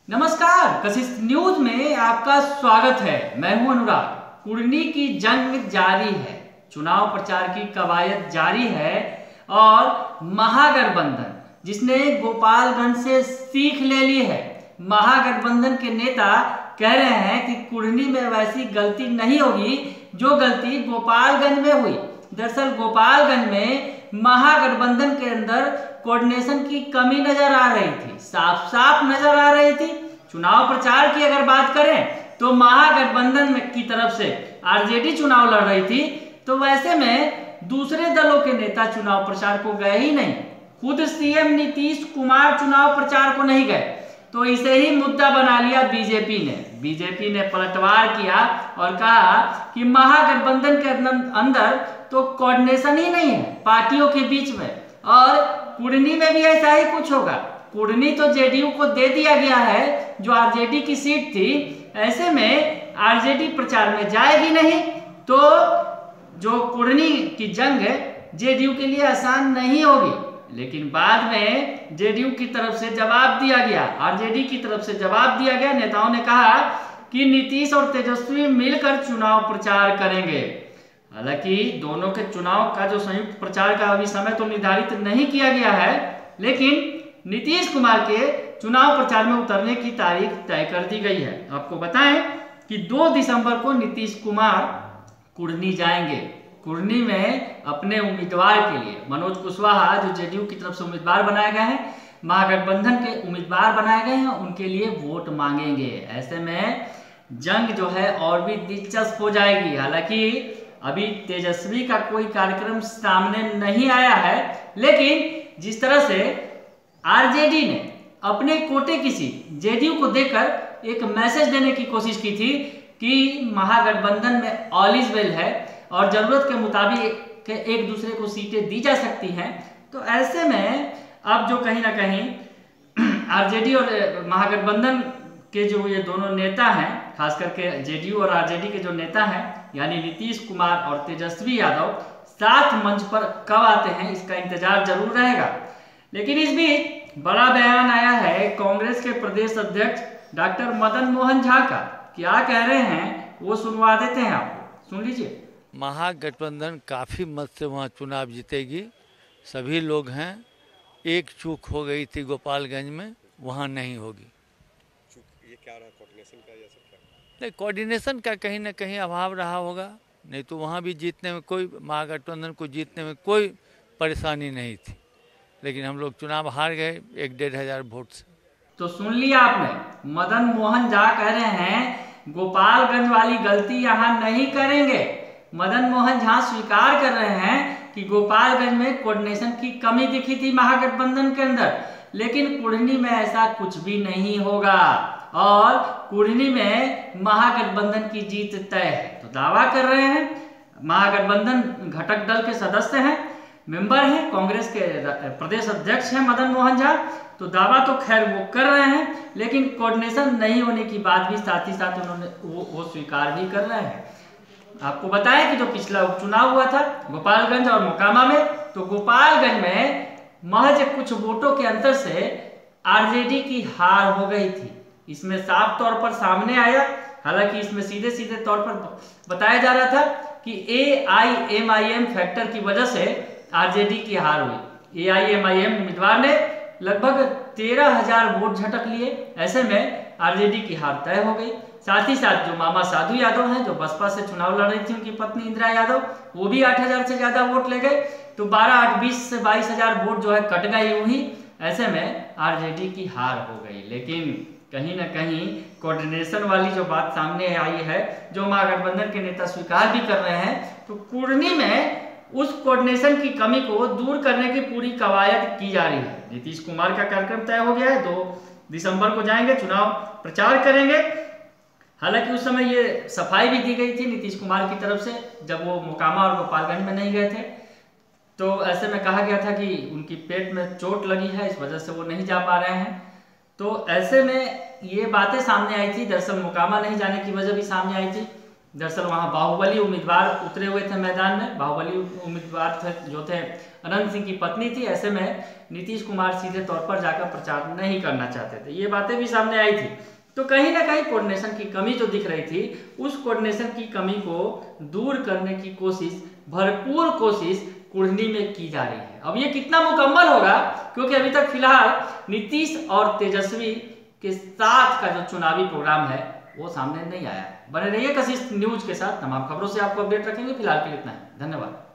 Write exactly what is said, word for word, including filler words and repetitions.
नमस्कार, कशिश न्यूज में आपका स्वागत है। मैं हूं अनुराग। कुर्नी की जंग जारी है, चुनाव प्रचार की कवायद जारी है और महागठबंधन जिसने गोपालगंज से सीख ले ली है, महागठबंधन के नेता कह रहे हैं कि कुर्नी में वैसी गलती नहीं होगी जो गलती गोपालगंज में हुई। दरअसल गोपालगंज में महागठबंधन के अंदर कोऑर्डिनेशन की कमी नजर आ रही थी, साफ साफ नजर आ रही थी। चुनाव प्रचार की अगर बात करें तो महागठबंधन में की तरफ से आरजेडी चुनाव लड़ रही थी, तो वैसे में दूसरे दलों के नेता चुनाव प्रचार को गए ही नहीं। खुद सीएम नीतीश कुमार चुनाव प्रचार को नहीं गए, तो इसे ही मुद्दा बना लिया बीजेपी ने। बीजेपी ने पलटवार किया और कहा कि महागठबंधन के अंदर तो कोऑर्डिनेशन ही नहीं है पार्टियों के बीच में, और कुर्नी में भी ऐसा ही कुछ होगा। कुर्नी तो जेडीयू को दे दिया गया है जो आरजेडी की सीट थी, ऐसे में आरजेडी प्रचार में जाएगी नहीं, तो जो कुर्नी की जंग जेडीयू के लिए आसान नहीं होगी। लेकिन बाद में जेडीयू की तरफ से जवाब दिया गया, आरजेडी की तरफ से जवाब दिया गया। नेताओं ने कहा कि नीतीश और तेजस्वी मिलकर चुनाव प्रचार करेंगे। हालांकि दोनों के चुनाव का जो संयुक्त प्रचार का अभी समय तो निर्धारित नहीं किया गया है, लेकिन नीतीश कुमार के चुनाव प्रचार में उतरने की तारीख तय कर दी गई है। आपको बताएं कि दो दिसंबर को नीतीश कुमार कुर्नी जाएंगे। कुर्नी में अपने उम्मीदवार के लिए मनोज कुशवाहा जो जेडीयू की तरफ से उम्मीदवार बनाए गए हैं, महागठबंधन के उम्मीदवार बनाए गए हैं, उनके लिए वोट मांगेंगे। ऐसे में जंग जो है और भी दिलचस्प हो जाएगी। हालांकि अभी तेजस्वी का कोई कार्यक्रम सामने नहीं आया है, लेकिन जिस तरह से आरजेडी ने अपने कोटे की सीट जेडीयू को देकर एक मैसेज देने की कोशिश की थी कि महागठबंधन में ऑल इज वेल है और जरूरत के मुताबिक के एक दूसरे को सीटें दी जा सकती हैं, तो ऐसे में अब जो कहीं ना कहीं आरजेडी और महागठबंधन के जो ये दोनों नेता हैं, खास करके जेडीयू और आरजेडी के जो नेता हैं यानी नीतीश कुमार और तेजस्वी यादव साथ मंच पर कब आते हैं, इसका इंतजार जरूर रहेगा। लेकिन इस बीच बड़ा बयान आया है कांग्रेस के प्रदेश अध्यक्ष डॉक्टर मदन मोहन झा का। क्या कह रहे हैं वो सुनवा देते हैं आपको, सुन लीजिए। महागठबंधन काफ़ी मत से वहाँ चुनाव जीतेगी, सभी लोग हैं। एक चूक हो गई थी गोपालगंज में, वहाँ नहीं होगी। ये क्या रहा, कोऑर्डिनेशन का या सब क्या? नहीं, कोऑर्डिनेशन का कहीं ना कहीं अभाव रहा होगा, नहीं तो वहाँ भी जीतने में कोई, महागठबंधन को जीतने में कोई परेशानी नहीं थी। लेकिन हम लोग चुनाव हार गए एक डेढ़ हजार वोट से। तो सुन लिया आपने, मदन मोहन झा कह रहे हैं गोपालगंज वाली गलती यहाँ नहीं करेंगे। मदन मोहन झा स्वीकार कर रहे हैं कि गोपालगंज में कोऑर्डिनेशन की कमी दिखी थी महागठबंधन के अंदर, लेकिन कुर्नी में ऐसा कुछ भी नहीं होगा और कुर्नी में महागठबंधन की जीत तय है। तो दावा कर रहे हैं, महागठबंधन घटक दल के सदस्य हैं, मेंबर हैं, कांग्रेस के प्रदेश अध्यक्ष हैं मदन मोहन झा, तो दावा तो खैर वो कर रहे हैं, लेकिन कोऑर्डिनेशन नहीं होने की बात भी साथ ही साथ उन्होंने वो, वो स्वीकार भी कर रहे हैं। आपको बताया कि जो पिछला उपचुनाव हुआ था गोपालगंज और मोकामा में, तो गोपालगंज में महज कुछ वोटों के अंतर से आरजेडी की हार हो गई थी। इसमें साफ तौर पर सामने आया। हालांकि इसमें सीधे सीधे तौर पर बताया जा रहा था कि A I M I M factor की वजह से आरजेडी की हार हुई। ए आई एम आई एम उम्मीदवार ने लगभग तेरह हजार वोट झटक लिए, ऐसे में आरजेडी की हार तय हो गई। साथ ही साथ जो मामा साधु यादव हैं, जो बसपा से चुनाव लड़ रही थी, उनकी पत्नी इंदिरा यादव, वो भी आठ हजार से ज्यादा वोट ले गए। तो बारह आठ बीस से बाईस हजार वोट जो है कट गई यूं ही। ऐसे में आरजेडी की हार हो गई। लेकिन कहीं ना कहीं कोऑर्डिनेशन वाली जो बात सामने आई है, जो महागठबंधन के नेता स्वीकार भी कर रहे हैं, तो कुर्नी में उस कोऑर्डिनेशन की कमी को दूर करने की पूरी कवायद की जा रही है। नीतीश कुमार का कार्यक्रम तय हो गया है, दो दिसंबर को जाएंगे, चुनाव प्रचार करेंगे। हालांकि उस समय ये सफाई भी दी गई थी नीतीश कुमार की तरफ से, जब वो मोकामा और गोपालगंज में नहीं गए थे, तो ऐसे में कहा गया था कि उनकी पेट में चोट लगी है, इस वजह से वो नहीं जा पा रहे हैं। तो ऐसे में ये बातें सामने आई थी। दरअसल मोकामा नहीं जाने की वजह भी सामने आई थी। दरअसल वहां बाहुबली उम्मीदवार उतरे हुए थे मैदान में। बाहुबली उम्मीदवार थे जो थे अनंत सिंह की पत्नी थी। ऐसे में नीतीश कुमार सीधे तौर पर जाकर प्रचार नहीं करना चाहते थे। ये बातें भी सामने आई थी। तो कहीं ना कहीं कोऑर्डिनेशन की कमी जो दिख रही थी, उस कोऑर्डिनेशन की कमी को दूर करने की कोशिश, भरपूर कोशिश कुढ़नी में की जा रही है। अब ये कितना मुकम्मल होगा, क्योंकि अभी तक फिलहाल नीतीश और तेजस्वी के साथ का जो चुनावी प्रोग्राम है वो सामने नहीं आया। बने रहिए कशिश न्यूज के साथ, तमाम खबरों से आपको अपडेट रखेंगे। फिलहाल के लिए इतना है, धन्यवाद।